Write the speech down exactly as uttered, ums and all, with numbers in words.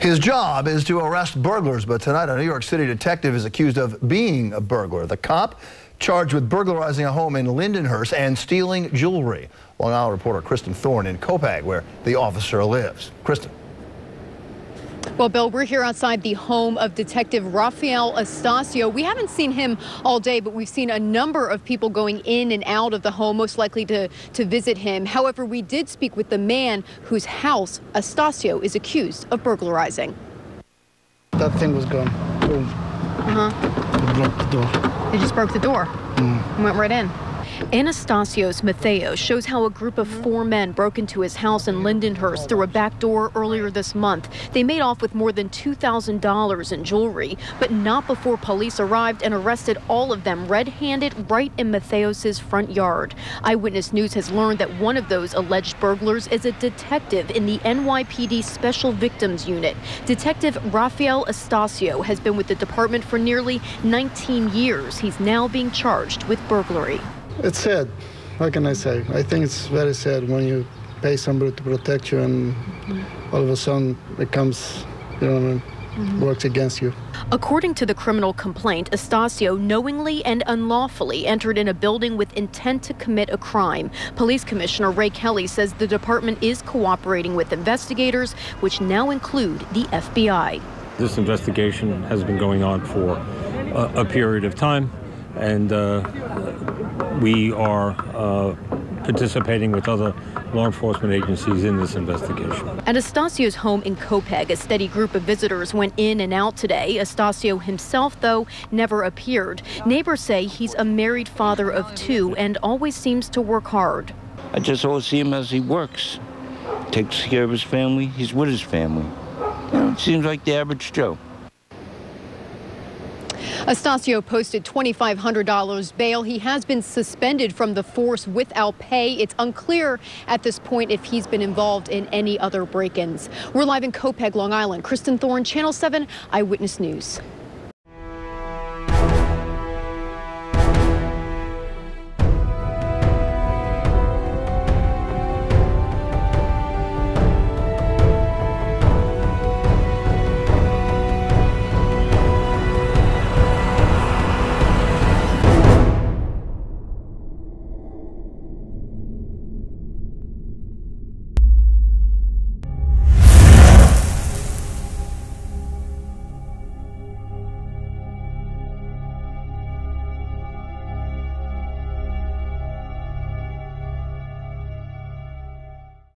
His job is to arrest burglars, but tonight a New York City detective is accused of being a burglar. The cop charged with burglarizing a home in Lindenhurst and stealing jewelry. Long Island reporter Kristen Thorne in Copiague, where the officer lives. Kristen. Well, Bill, we're here outside the home of Detective Rafael Estacio. We haven't seen him all day, but we've seen a number of people going in and out of the home, most likely to, to visit him. However, we did speak with the man whose house Estacio is accused of burglarizing. That thing was gone. Boom. Uh-huh. It broke the door. They just broke the door Mm. and went right in. Anastasios Matheos shows how a group of four men broke into his house in Lindenhurst through a back door earlier this month. They made off with more than two thousand dollars in jewelry, but not before police arrived and arrested all of them red-handed right in Matheos' front yard. Eyewitness News has learned that one of those alleged burglars is a detective in the N Y P D Special Victims Unit. Detective Rafael Estacio has been with the department for nearly nineteen years. He's now being charged with burglary. It's sad. How can I say? I think it's very sad when you pay somebody to protect you and all of a sudden it comes, you know, mm-hmm. works against you. According to the criminal complaint, Estacio knowingly and unlawfully entered in a building with intent to commit a crime. Police Commissioner Ray Kelly says the department is cooperating with investigators, which now include the F B I. This investigation has been going on for a, a period of time, and uh, we are uh, participating with other law enforcement agencies in this investigation. At Estacio's home in Copiague, a steady group of visitors went in and out today. Estacio himself, though, never appeared. Neighbors say he's a married father of two and always seems to work hard. I just always see him as he works. Takes care of his family. He's with his family. You know, seems like the average Joe. Estacio posted twenty-five hundred dollars bail. He has been suspended from the force without pay. It's unclear at this point if he's been involved in any other break-ins. We're live in Copiague, Long Island. Kristen Thorne, Channel seven Eyewitness News.